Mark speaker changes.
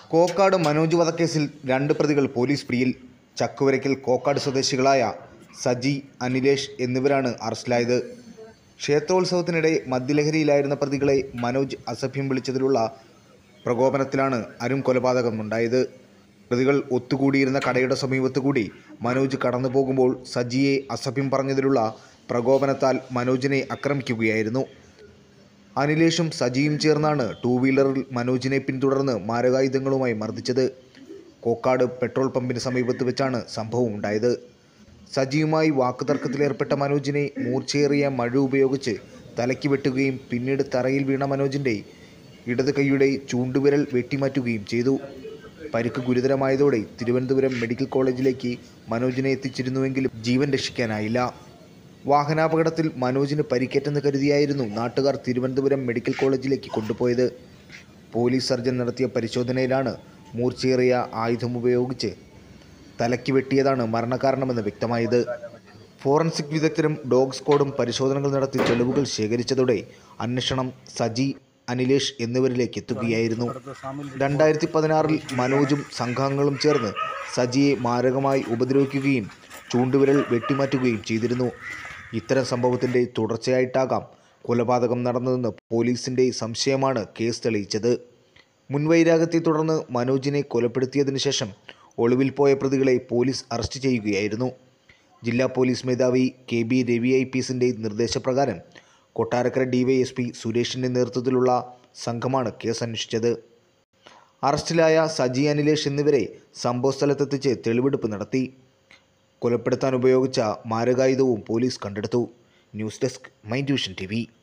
Speaker 1: കോക്കാട് മനോജ് വധക്കേസിൽ 2 പ്രതികൾ പോലീസ് പിടിയിൽ. ചക്കുവരയ്ക്കൽ കോക്കാട് സ്വദേശികളായ സജി, അനിലേഷ് എന്നിവരാണ് അറസ്റ്റിലായത്. ക്ഷേത്രോത്സവത്തിനിടെ മദ്യലഹരിയിലായിരുന്ന പ്രതികളെ മനോജ് അസഭ്യം വിളിച്ചതിലുള്ള പ്രകോപനത്തിലാണ് അരും കൊലപാതകമുണ്ടായത്. പ്രതികൾ ഒത്തുകൂടിയിരുന്ന കടയുടെ സമീപത്തുകൂടി മനോജ് കടന്നു പോകുമ്പോൾ സജിയെ അസഭ്യം പറഞ്ഞതിലുള്ള പ്രകോപനത്താൽ മനോജിനെ ആക്രമിക്കുകയായിരുന്നു. അനിലേഷും സജിയും ചേർന്നാണ് 2 വീലറിൽ മനോജിനെ പിന്തുടർന്ന് മാരകായുധങ്ങളുമായി മർദ്ദിച്ചത്. കോക്കാട് പെട്രോൾ പമ്പിന് സമീപത്ത് വെച്ചാണ് സംഭവം ഉണ്ടായത്. സജിയുമായി വാക്കുതർക്കത്തിലേർപ്പെട്ട മനോജിനെ മൂർച്ചയേറിയ മഴ ഉപയോഗിച്ച് തലയ്ക്ക് വെട്ടുകയും പിന്നീട് തറയിൽ വീണ മനോജിൻ്റെ ഇടത് കൈയുടെ ചൂണ്ടുവിരൽ വെട്ടിമാറ്റുകയും ചെയ്തു. പരിക്ക് ഗുരുതരമായതോടെ തിരുവനന്തപുരം മെഡിക്കൽ കോളേജിലേക്ക് മനോജിനെ എത്തിച്ചിരുന്നുവെങ്കിലും ജീവൻ രക്ഷിക്കാനായില്ല. വാഹനാപകടത്തിൽ മനോജിന് പരിക്കേറ്റെന്ന് കരുതിയായിരുന്നു നാട്ടുകാർ തിരുവനന്തപുരം മെഡിക്കൽ കോളേജിലേക്ക് കൊണ്ടുപോയത്. പോലീസ് സർജൻ നടത്തിയ പരിശോധനയിലാണ് മൂർച്ചയേറിയ ആയുധമുപയോഗിച്ച് തലയ്ക്ക് വെട്ടിയതാണ് മരണകാരണമെന്ന് വ്യക്തമായത്. ഫോറൻസിക് വിദഗ്ധരും ഡോഗ് സ്ക്വാഡും പരിശോധനകൾ നടത്തി തെളിവുകൾ ശേഖരിച്ചതോടെ അന്വേഷണം സജി, അനിലേഷ് എന്നിവരിലേക്ക് എത്തുകയായിരുന്നു. 2016 മനോജും സംഘാംഗങ്ങളും ചേർന്ന് സജിയെ മാരകമായി ഉപദ്രവിക്കുകയും ചൂണ്ടുവിരൽ വെട്ടിമാറ്റുകയും ചെയ്തിരുന്നു. ഇത്തരം സംഭവത്തിൻ്റെ തുടർച്ചയായിട്ടാകാം കൊലപാതകം നടന്നതെന്ന് പോലീസിൻ്റെ സംശയമാണ് കേസ് തെളിയിച്ചത്. മുൻവൈരാഗ്യത്തെ തുടർന്ന് മനോജിനെ കൊലപ്പെടുത്തിയതിനു ശേഷം ഒളിവിൽ പോയ പ്രതികളെ പോലീസ് അറസ്റ്റ് ചെയ്യുകയായിരുന്നു. ജില്ലാ പോലീസ് മേധാവി KB രവി IPSന്റെ നിർദ്ദേശപ്രകാരം കൊട്ടാരക്കര DYSP സുരേഷിൻ്റെ നേതൃത്വത്തിലുള്ള സംഘമാണ് കേസ് അന്വേഷിച്ചത്. അറസ്റ്റിലായ സജി, അനിലേഷ് എന്നിവരെ സംഭവസ്ഥലത്തെത്തിച്ച് തെളിവെടുപ്പ് നടത്തി. കൊലപ്പെടുത്താൻ ഉപയോഗിച്ച മാരകായുധവും പോലീസ് കണ്ടെടുത്തു. News desk, my vision TV.